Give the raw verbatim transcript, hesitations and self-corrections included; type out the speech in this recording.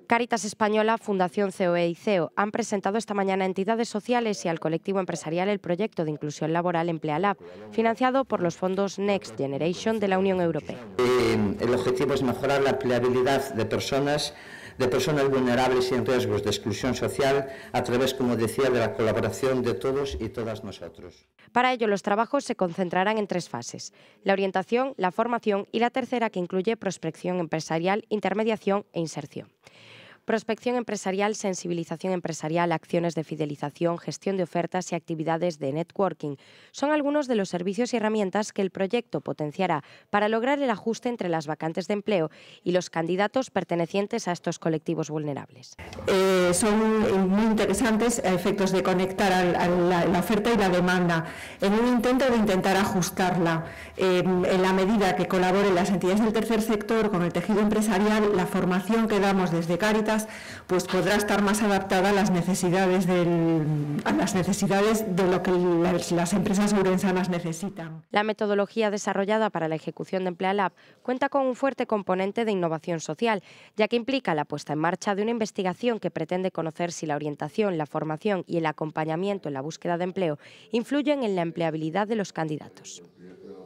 Cáritas Española, Fundación C O E y C E O han presentado esta mañana a entidades sociales y al colectivo empresarial el proyecto de inclusión laboral EmpleaLab, financiado por los fondos Next Generation de la Unión Europea. Eh, el objetivo es mejorar la empleabilidad de personas, de personas vulnerables y en riesgos de exclusión social a través, como decía, de la colaboración de todos y todas nosotros. Para ello, los trabajos se concentrarán en tres fases: la orientación, la formación y la tercera, que incluye prospección empresarial, intermediación e inserción. Prospección empresarial, sensibilización empresarial, acciones de fidelización, gestión de ofertas y actividades de networking son algunos de los servicios y herramientas que el proyecto potenciará para lograr el ajuste entre las vacantes de empleo y los candidatos pertenecientes a estos colectivos vulnerables. Eh, son muy interesantes a efectos de conectar a la, a la oferta y la demanda en un intento de intentar ajustarla. Eh, en la medida que colaboren las entidades del tercer sector con el tejido empresarial, la formación que damos desde Cáritas pues podrá estar más adaptada a las necesidades, del, a las necesidades de lo que las, las empresas ourensanas necesitan. La metodología desarrollada para la ejecución de EmpleaLab cuenta con un fuerte componente de innovación social, ya que implica la puesta en marcha de una investigación que pretende conocer si la orientación, la formación y el acompañamiento en la búsqueda de empleo influyen en la empleabilidad de los candidatos.